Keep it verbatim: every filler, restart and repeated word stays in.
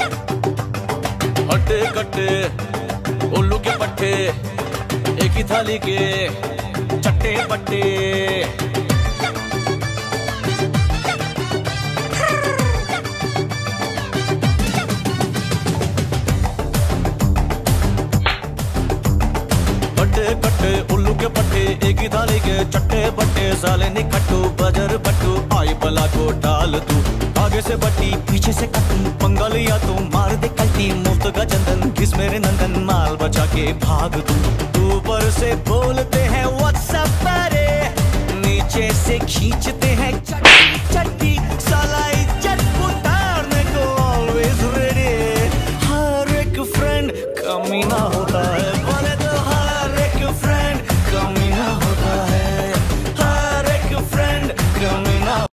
हट्टे कट्टे उल्लू के पट्टे, एक ही थाली के चट्टे बट्टे। हट्टे कट्टे उल्लू के पट्टे, एक ही थाली के चट्टे बट्टे। साले निकट्टू बजर बट्टू, आई बला को डाल तू। आगे से बट्टी पीछे से कट्टू, पंगा लिया तो मार दे कल्टी। मुफ्त का चंदन किस मेरे नंदन, माल बचा के भाग तू। ऊपर से बोलते हैं व्हाट्सएप पे, नीचे से खींचते हैं चट्टी चट्टी।